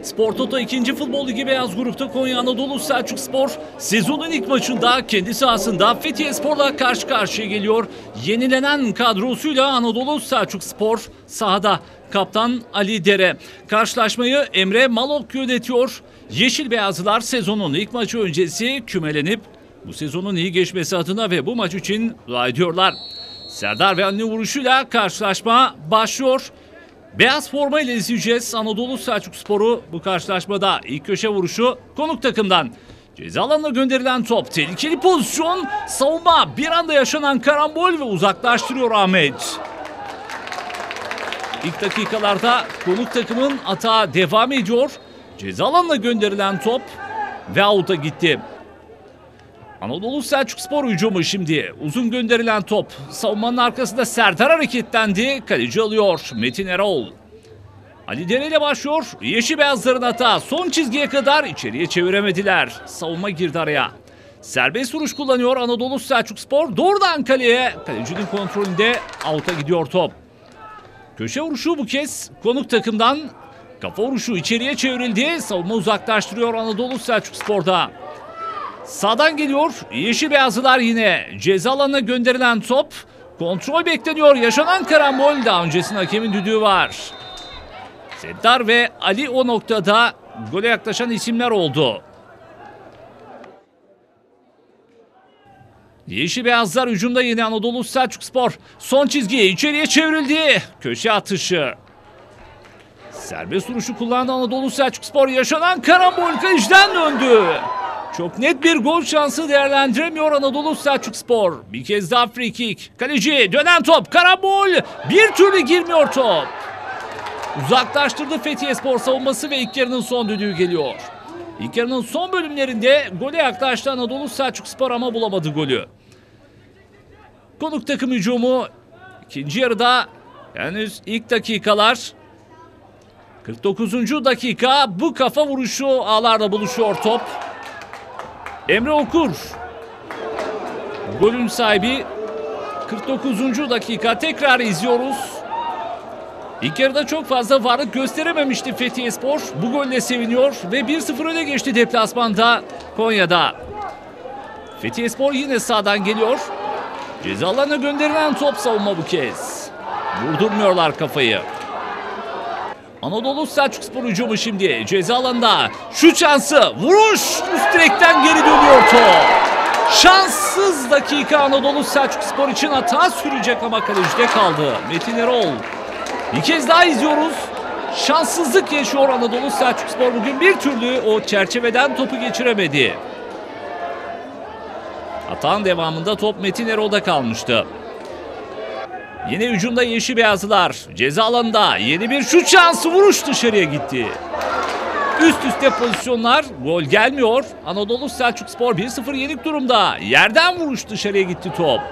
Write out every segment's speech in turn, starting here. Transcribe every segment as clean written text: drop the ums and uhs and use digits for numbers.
Spor Toto 2. Futbol Ligi Beyaz Grup'ta Konya Anadolu Selçukspor sezonun ilk maçında kendi sahasında Fethiyespor'la karşı karşıya geliyor. Yenilenen kadrosuyla Anadolu Selçukspor sahada. Kaptan Ali Dere. Karşılaşmayı Emre Malok yönetiyor. Yeşil Beyazlılar sezonun ilk maçı öncesi kümelenip bu sezonun iyi geçmesi adına ve bu maç için dua ediyorlar. Serdar ve Ali'nin vuruşuyla karşılaşma başlıyor. Beyaz forma ile izleyeceğiz Anadolu Selçukspor'u bu karşılaşmada. İlk köşe vuruşu konuk takımdan. Ceza alanına gönderilen top. Tehlikeli pozisyon. Savunma. Bir anda yaşanan karambol ve uzaklaştırıyor Ahmet. İlk dakikalarda konuk takımın atağı devam ediyor. Ceza alanına gönderilen top ve out'a gitti. Anadolu Selçukspor hücumu şimdi. Uzun gönderilen top. Savunmanın arkasında Serdar hareketlendi. Kaleci alıyor Metin Erol. Ali Dere ile başlıyor. Yeşil Beyazların hata. Son çizgiye kadar içeriye çeviremediler. Savunma girdi araya. Serbest vuruş kullanıyor Anadolu Selçukspor. Doğrudan kaleye. Kalecinin kontrolünde out'a gidiyor top. Köşe vuruşu bu kez konuk takımdan. Kafa vuruşu içeriye çevrildi. Savunma uzaklaştırıyor Anadolu Selçukspor'da. Sağdan geliyor. Yeşil Beyazlılar yine. Ceza alanına gönderilen top. Kontrol bekleniyor. Yaşanan karambol. Daha öncesinde hakemin düdüğü var. Serdar ve Ali o noktada gole yaklaşan isimler oldu. Yeşil Beyazlar hücumda yine Anadolu Selçukspor. Son çizgiye içeriye çevrildi. Köşe atışı. Serbest vuruşu kullandı Anadolu Selçukspor. Yaşanan karambol kaleciden döndü. Çok net bir gol şansı değerlendiremiyor Anadolu Selçukspor. Bir kez daha free kick. Kaleci dönen top. Karambol. Bir türlü girmiyor top. Uzaklaştırdı Fethiyeспor savunması ve ilk yarının son düdüğü geliyor. İlk yarının son bölümlerinde gole yaklaştı Anadolu Selçukspor ama bulamadı golü. Konuk takım hücumu ikinci yarıda henüz ilk dakikalar. 49. dakika bu kafa vuruşu ağlarla buluşuyor top. Emre Okur. Golün sahibi 49. dakika tekrar izliyoruz. İlk yarıda çok fazla varlık gösterememişti Fethiyeспor. Bu golle seviniyor ve 1-0 öne geçti deplasmanda Konya'da. Fethiyeспor yine sağdan geliyor. Ceza alanına gönderilen top savunma bu kez. Vurdurmuyorlar kafayı. Anadolu Selçukspor hücumu şimdi ceza alanında. Şut şansı, vuruş üst direkten geri dönüyor top. Şanssız dakika Anadolu Selçukspor için hata sürecek ama kalecide kaldı. Metin Erol. Bir kez daha izliyoruz. Şanssızlık yaşıyor Anadolu Selçukspor bugün bir türlü o çerçeveden topu geçiremedi. Hatanın devamında top Metin Erol'da kalmıştı. Yine hücumda Yeşil Beyazlılar. Ceza alanında yeni bir şut şansı, vuruş dışarıya gitti. Üst üste pozisyonlar, gol gelmiyor. Anadolu Selçukspor 1-0 yenik durumda. Yerden vuruş dışarıya gitti top.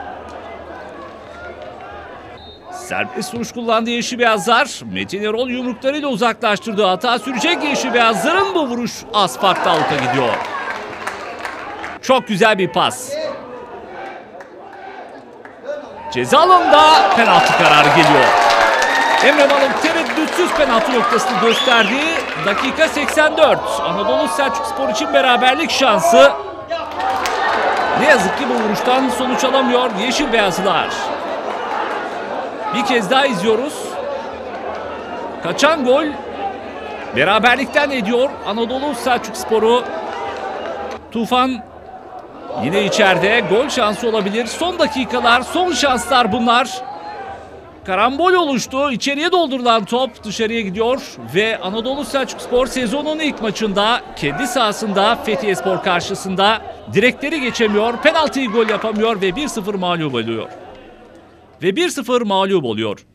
Serbest vuruş kullandı Yeşil Beyazlar. Metin Erol yumruklarıyla uzaklaştırdı. Hata sürecek Yeşil Beyazlar'ın bu vuruş az farklı out'a gidiyor. Çok güzel bir pas. Ceza alanında penaltı kararı geliyor. Emre Malok tereddütsüz penaltı noktasını gösterdi. Dakika 84. Anadolu Selçukspor için beraberlik şansı. Ne yazık ki bu vuruştan sonuç alamıyor Yeşil Beyazlılar. Bir kez daha izliyoruz. Kaçan gol beraberlikten ediyor Anadolu Selçukspor'u. Tufan yine içeride, gol şansı olabilir. Son dakikalar, son şanslar bunlar. Karambol oluştu. İçeriye doldurulan top dışarıya gidiyor ve Anadolu Selçukspor sezonun ilk maçında kendi sahasında Fethiyeспor karşısında direkleri geçemiyor. Penaltıyı gol yapamıyor ve 1-0 mağlup oluyor.